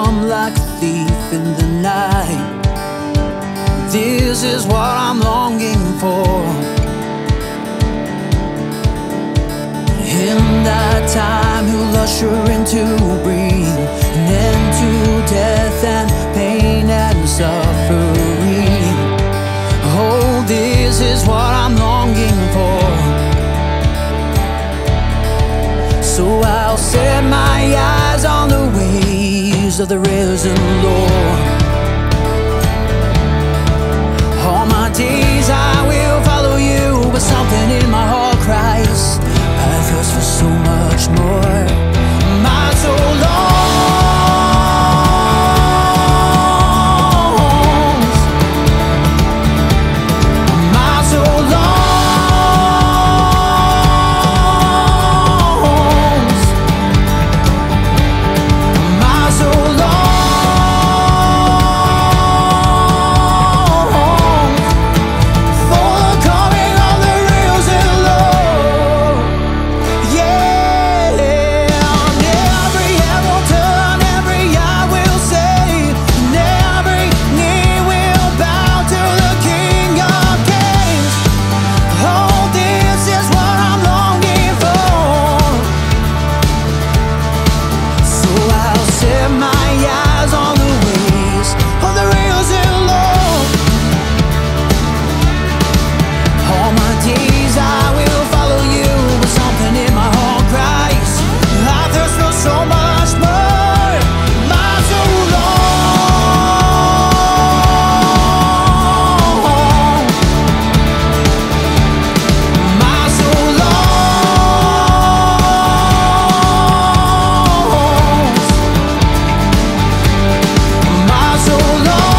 come like a thief in the night. This is what I'm longing for. In that time he'll usher into breathe an end to death and pain and suffering. Oh, this is what I'm longing for. So I'll set my eyes on the ways of the risen Lord. All my days I will follow you, but something in my heart cries, I thirst for so much more. My soul longs, my soul longs, my soul longs for the coming of the risen Lord. Yeah, and every head will turn, every eye will say, and every knee will bow to the King of Kings. Oh, this is what I'm longing for. So I'll set my eyes on the ways of the risen Lord. All my days I will follow you, but something in my heart cries, I thirst for so much more. My soul longs, my soul longs, my soul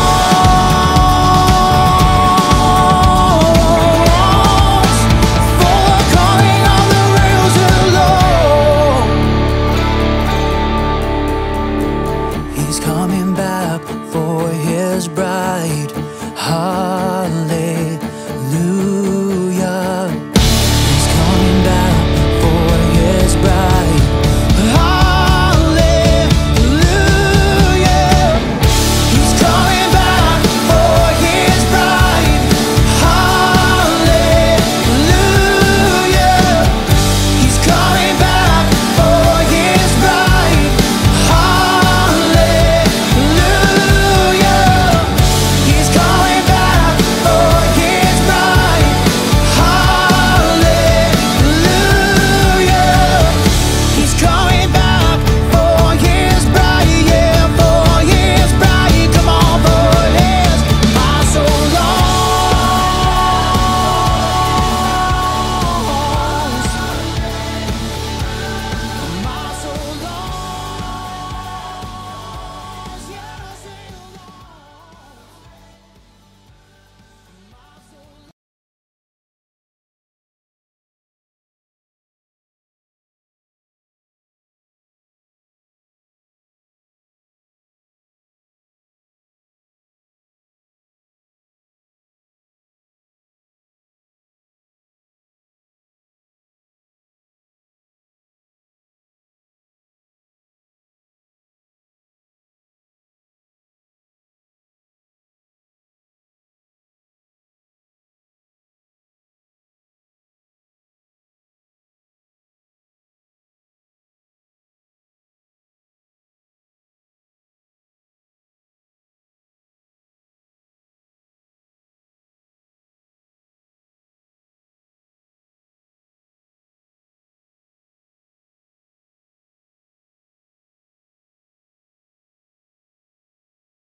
longs for the coming of the risen Lord. He's coming back for his bride. Hallelujah.